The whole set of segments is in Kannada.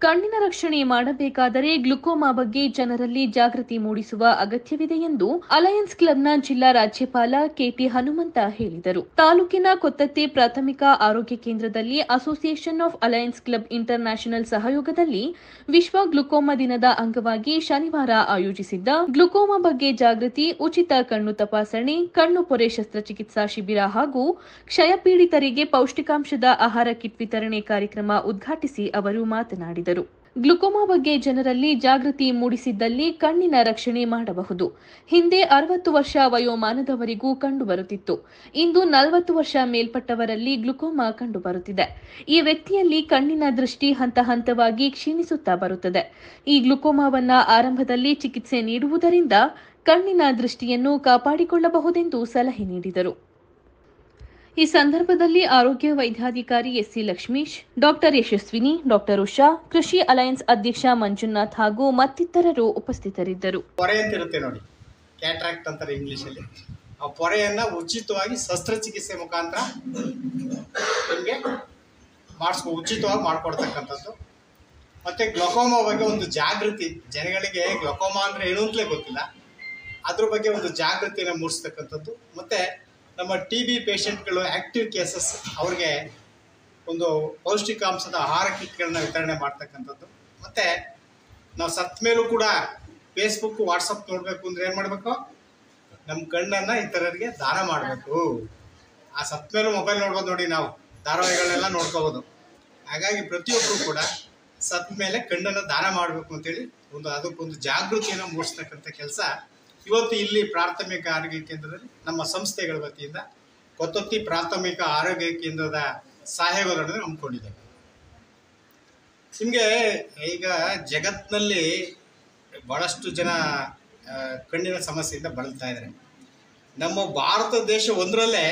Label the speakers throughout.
Speaker 1: ಕಣ್ಣಿನ ರಕ್ಷಣೆ ಮಾಡಬೇಕಾದರೆ ಗ್ಲುಕೋಮಾ ಬಗ್ಗೆ ಜನರಲ್ಲಿ ಜಾಗೃತಿ ಮೂಡಿಸುವ ಅಗತ್ಯವಿದೆ ಎಂದು ಅಲಯನ್ಸ್ ಕ್ಲಬ್ನ ಜಿಲ್ಲಾ ರಾಜ್ಯಪಾಲ ಕೆಟಿ ಹನುಮಂತ ಹೇಳಿದರು. ತಾಲೂಕಿನ ಕೊತ್ತತ್ತಿ ಪ್ರಾಥಮಿಕ ಆರೋಗ್ಯ ಕೇಂದ್ರದಲ್ಲಿ association of alliance club international ಸಹಯೋಗದಲ್ಲಿ ವಿಶ್ವ ಗ್ಲುಕೋಮಾ ದಿನದ ಅಂಗವಾಗಿ ಶನಿವಾರ ಆಯೋಜಿಸಿದ್ದ ಗ್ಲುಕೋಮಾ ಬಗ್ಗೆ ಜಾಗೃತಿ, ಉಚಿತ ಕಣ್ಣು ತಪಾಸಣೆ, ಕಣ್ಣು ಪೊರೆ ಶಸ್ತ್ರಚಿಕಿತ್ಸಾ ಶಿಬಿರ ಹಾಗೂ ಕ್ಷಯಪೀಡಿತರಿಗೆ ಪೌಷ್ಟಿಕಾಂಶದ ಆಹಾರ ಕಿಟ್ ವಿತರಣೆ ಕಾರ್ಯಕ್ರಮ ಉದ್ಘಾಟಿಸಿ ಅವರು ಮಾತನಾಡಿದರು. ಗ್ಲುಕೋಮಾ ಬಗ್ಗೆ ಜನರಲ್ಲಿ ಜಾಗೃತಿ ಮೂಡಿಸಿದ್ದಲ್ಲಿ ಕಣ್ಣಿನ ರಕ್ಷಣೆ ಮಾಡಬಹುದು. ಹಿಂದೆ 60 ವರ್ಷ ವಯೋಮಾನದವರಿಗೂ ಕಂಡುಬರುತ್ತಿತ್ತು. ಇಂದು 40 ವರ್ಷ ಮೇಲ್ಪಟ್ಟವರಲ್ಲಿ ಗ್ಲುಕೋಮಾ ಕಂಡುಬರುತ್ತಿದೆ. ಈ ವ್ಯಕ್ತಿಯಲ್ಲಿ ಕಣ್ಣಿನ ದೃಷ್ಟಿ ಹಂತ ಹಂತವಾಗಿ ಕ್ಷೀಣಿಸುತ್ತಾ ಬರುತ್ತದೆ. ಈ ಗ್ಲುಕೋಮಾವನ್ನ ಆರಂಭದಲ್ಲಿ ಚಿಕಿತ್ಸೆ ನೀಡುವುದರಿಂದ ಕಣ್ಣಿನ ದೃಷ್ಟಿಯನ್ನು ಕಾಪಾಡಿಕೊಳ್ಳಬಹುದೆಂದು ಸಲಹೆ ನೀಡಿದರು. ಈ ಸಂದರ್ಭದಲ್ಲಿ ಆರೋಗ್ಯ ವೈದ್ಯಾಧಿಕಾರಿ SC Lakshmish, doctor Yashaswini, doctor Usha, ಕೃಷಿ ಅಲಯನ್ಸ್ ಅಧ್ಯಕ್ಷ ಮಂಜುನಾಥ್ ಹಾಗೂ ಮತ್ತಿತರರು ಉಪಸ್ಥಿತರಿದ್ದರು.
Speaker 2: ಪೊರೆ ಅಂತ ಇರುತ್ತೆ ನೋಡಿ, ಕ್ಯಾಟ್ರಾಕ್ಟ್ ಅಂತಾರೆ ಇಂಗ್ಲಿಷಲ್ಲಿ. ಆ ಪೊರೆಯನ್ನ ಉಚಿತವಾಗಿ ಶಸ್ತ್ರಚಿಕಿತ್ಸೆ ಮುಖಾಂತರ ನಿಮಗೆ ಉಚಿತವಾಗಿ ಮಾಡಿಕೊಡ್ತಕ್ಕಂಥದ್ದು. ಮತ್ತೆ ಗ್ಲುಕೋಮಾ ಬಗ್ಗೆ ಒಂದು ಜಾಗೃತಿ, ಜನಗಳಿಗೆ ಗ್ಲುಕೋಮಾ ಅಂದ್ರೆ ಏನು ಅಂತಲೇ ಗೊತ್ತಿಲ್ಲ, ಅದ್ರ ಬಗ್ಗೆ ಒಂದು ಜಾಗೃತಿಯನ್ನು ಮೂಡಿಸ್ತಕ್ಕಂಥದ್ದು. ಮತ್ತೆ ನಮ್ಮ TB ಪೇಷಂಟ್ಗಳು ಆ್ಯಕ್ಟಿವ್ ಕೇಸಸ್ ಅವ್ರಿಗೆ ಒಂದು ಪೌಷ್ಟಿಕಾಂಶದ ಆಹಾರ ಕಿಟ್ಗಳನ್ನ ವಿತರಣೆ ಮಾಡ್ತಕ್ಕಂಥದ್ದು. ಮತ್ತು ನಾವು ಸತ್ತ ಮೇಲೂ ಕೂಡ ಫೇಸ್ಬುಕ್, ವಾಟ್ಸಪ್ ನೋಡಬೇಕು ಅಂದರೆ ಏನು ಮಾಡಬೇಕು, ನಮ್ಮ ಕಣ್ಣನ್ನು ಇತರರಿಗೆ ದಾನ ಮಾಡಬೇಕು. ಆ ಸತ್ತ ಮೇಲೂ ಮೊಬೈಲ್ ನೋಡ್ಬೋದು ನೋಡಿ, ನಾವು ಧಾರಾವಾಹಿಗಳನ್ನೆಲ್ಲ ನೋಡ್ಕೋಬೋದು. ಹಾಗಾಗಿ ಪ್ರತಿಯೊಬ್ಬರು ಕೂಡ ಸತ್ತ ಮೇಲೆ ಕಣ್ಣನ್ನು ದಾನ ಮಾಡಬೇಕು ಅಂತೇಳಿ ಅದಕ್ಕೊಂದು ಜಾಗೃತಿಯನ್ನು ಮೂಡಿಸ್ತಕ್ಕಂಥ ಕೆಲಸ ಇವತ್ತು ಇಲ್ಲಿ ಪ್ರಾಥಮಿಕ ಆರೋಗ್ಯ ಕೇಂದ್ರದಲ್ಲಿ ನಮ್ಮ ಸಂಸ್ಥೆಗಳ ವತಿಯಿಂದ ಕೊತ್ತತ್ತಿ ಪ್ರಾಥಮಿಕ ಆರೋಗ್ಯ ಕೇಂದ್ರದ ಸಹಯೋಗದೊಡನೆ ಹಮ್ಮಿಕೊಂಡಿದ್ದೇವೆ. ನಿಮಗೆ ಈಗ ಜಗತ್ತಿನಲ್ಲಿ ಬಹಳಷ್ಟು ಜನ ಕಣ್ಣಿನ ಸಮಸ್ಯೆಯಿಂದ ಬಳಲ್ತಾ ಇದ್ದಾರೆ. ನಮ್ಮ ಭಾರತ ದೇಶ ಒಂದರಲ್ಲೇ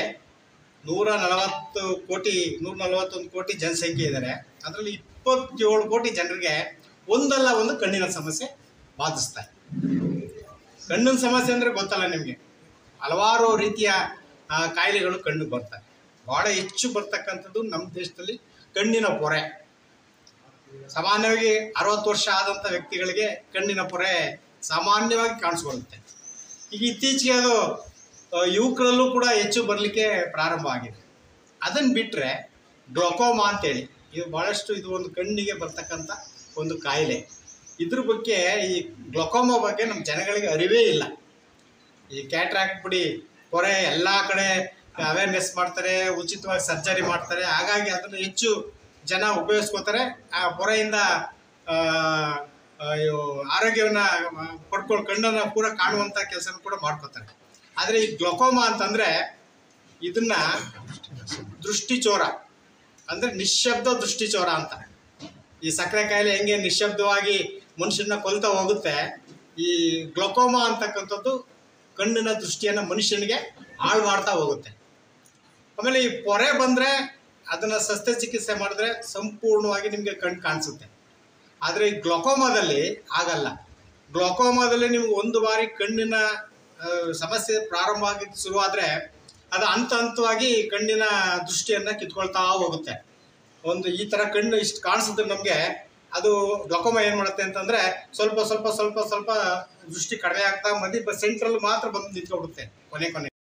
Speaker 2: 141 ಕೋಟಿ ಜನಸಂಖ್ಯೆ ಇದ್ದಾರೆ. ಅದರಲ್ಲಿ 27 ಕೋಟಿ ಜನರಿಗೆ ಒಂದಲ್ಲ ಒಂದು ಕಣ್ಣಿನ ಸಮಸ್ಯೆ ಬಾಧಿಸ್ತಾ ಇದೆ. ಕಣ್ಣಿನ ಸಮಸ್ಯೆ ಅಂದರೆ ಗೊತ್ತಲ್ಲ ನಿಮಗೆ, ಹಲವಾರು ರೀತಿಯ ಕಾಯಿಲೆಗಳು ಕಣ್ಣಿಗೆ ಬರ್ತವೆ. ಭಾಳ ಹೆಚ್ಚು ಬರ್ತಕ್ಕಂಥದ್ದು ನಮ್ಮ ದೇಶದಲ್ಲಿ ಕಣ್ಣಿನ ಪೊರೆ. ಸಾಮಾನ್ಯವಾಗಿ 60 ವರ್ಷ ಆದಂಥ ವ್ಯಕ್ತಿಗಳಿಗೆ ಕಣ್ಣಿನ ಪೊರೆ ಸಾಮಾನ್ಯವಾಗಿ ಕಾಣಿಸ್ಕೊಳ್ಳುತ್ತೆ. ಈಗ ಇತ್ತೀಚೆಗೆ ಅದು ಯುವಕರಲ್ಲೂ ಕೂಡ ಹೆಚ್ಚು ಬರಲಿಕ್ಕೆ ಪ್ರಾರಂಭ ಆಗಿದೆ. ಅದನ್ನು ಬಿಟ್ಟರೆ ಗ್ಲುಕೋಮಾ ಅಂತೇಳಿ ಇದು ಒಂದು ಕಣ್ಣಿಗೆ ಬರ್ತಕ್ಕಂಥ ಒಂದು ಕಾಯಿಲೆ. ಇದ್ರ ಬಗ್ಗೆ, ಈ ಗ್ಲುಕೋಮಾ ಬಗ್ಗೆ ನಮ್ಮ ಜನಗಳಿಗೆ ಅರಿವೇ ಇಲ್ಲ. ಈ ಕ್ಯಾಟ್ರಾಕ್ಟ್ ಬಿಡಿ, ಪೊರೆ ಎಲ್ಲ ಕಡೆ ಅವೇರ್ನೆಸ್ ಮಾಡ್ತಾರೆ, ಉಚಿತವಾಗಿ ಸರ್ಜರಿ ಮಾಡ್ತಾರೆ. ಹಾಗಾಗಿ ಅದನ್ನು ಹೆಚ್ಚು ಜನ ಉಪಯೋಗಿಸ್ಕೋತಾರೆ. ಆ ಪೊರೆಯಿಂದ ಆರೋಗ್ಯವನ್ನು ಕಣ್ಣನ್ನು ಪೂರ ಕಾಣುವಂಥ ಕೆಲಸ ಕೂಡ ಮಾಡ್ಕೋತಾರೆ. ಆದರೆ ಈ ಗ್ಲುಕೋಮಾ ಅಂತಂದರೆ ಇದನ್ನು ದೃಷ್ಟಿಚೋರ ಅಂದರೆ ನಿಶ್ಶಬ್ದ ದೃಷ್ಟಿಚೋರ ಅಂತ. ಈ ಸಕ್ಕರೆ ಕಾಯಿಲೆ ಹೆಂಗೆ ನಿಶ್ಶಬ್ದವಾಗಿ ಮನುಷ್ಯನ ಕೊಲ್ತಾ ಹೋಗುತ್ತೆ, ಈ ಗ್ಲುಕೋಮಾ ಅಂತಕ್ಕಂಥದ್ದು ಕಣ್ಣಿನ ದೃಷ್ಟಿಯನ್ನು ಮನುಷ್ಯನಿಗೆ ಹಾಳು ಮಾಡ್ತಾ ಹೋಗುತ್ತೆ. ಆಮೇಲೆ ಈ ಪೊರೆ ಬಂದರೆ ಅದನ್ನು ಶಸ್ತ್ರಚಿಕಿತ್ಸೆ ಮಾಡಿದ್ರೆ ಸಂಪೂರ್ಣವಾಗಿ ನಿಮಗೆ ಕಣ್ಣು ಕಾಣಿಸುತ್ತೆ. ಆದರೆ ಈ ಗ್ಲುಕೋಮಾದಲ್ಲಿ ಆಗಲ್ಲ. ಗ್ಲುಕೋಮಾದಲ್ಲಿ ನಿಮ್ಗೆ ಒಂದು ಬಾರಿ ಕಣ್ಣಿನ ಸಮಸ್ಯೆ ಪ್ರಾರಂಭ ಆಗಿ ಶುರುವಾದರೆ ಅದು ಹಂತವಾಗಿ ಕಣ್ಣಿನ ದೃಷ್ಟಿಯನ್ನು ಕಿತ್ಕೊಳ್ತಾ ಹೋಗುತ್ತೆ. ಈ ಥರ ಕಣ್ಣು ಇಷ್ಟು ಕಾಣಿಸಿದ್ರೆ ನಮಗೆ ಅದು ಗ್ಲುಕೋಮಾ ಏನು ಮಾಡುತ್ತೆ ಅಂತಂದರೆ ಸ್ವಲ್ಪ ದೃಷ್ಟಿ ಕಡಿಮೆ ಆಗ್ತಾ ಸೆಂಟ್ರಲ್ಲಿ ಮಾತ್ರ ಬಂದು ನಿಂತ್ಕೊಬಿಡುತ್ತೆ ಕೊನೆ.